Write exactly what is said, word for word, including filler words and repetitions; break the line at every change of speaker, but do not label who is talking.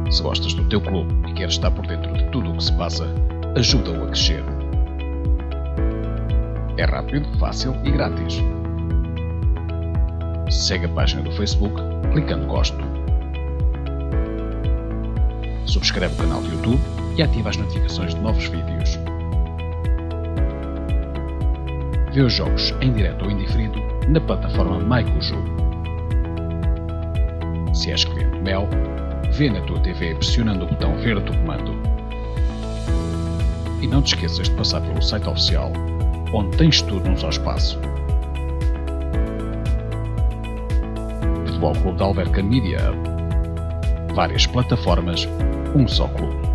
Se gostas do teu clube e queres estar por dentro de tudo o que se passa, ajuda-o a crescer. É rápido, fácil e grátis. Segue a página do Facebook clicando gosto. Subscreve o canal do YouTube e ativa as notificações de novos vídeos. Vê os jogos em direto ou indiferido na plataforma MyCoJogo. Se és cliente Mel, vê na tua T V pressionando o botão verde do comando. E não te esqueças de passar pelo site oficial, onde tens tudo num só espaço. Futebol Clube de Alverca Media Hub. Várias plataformas, um só clube.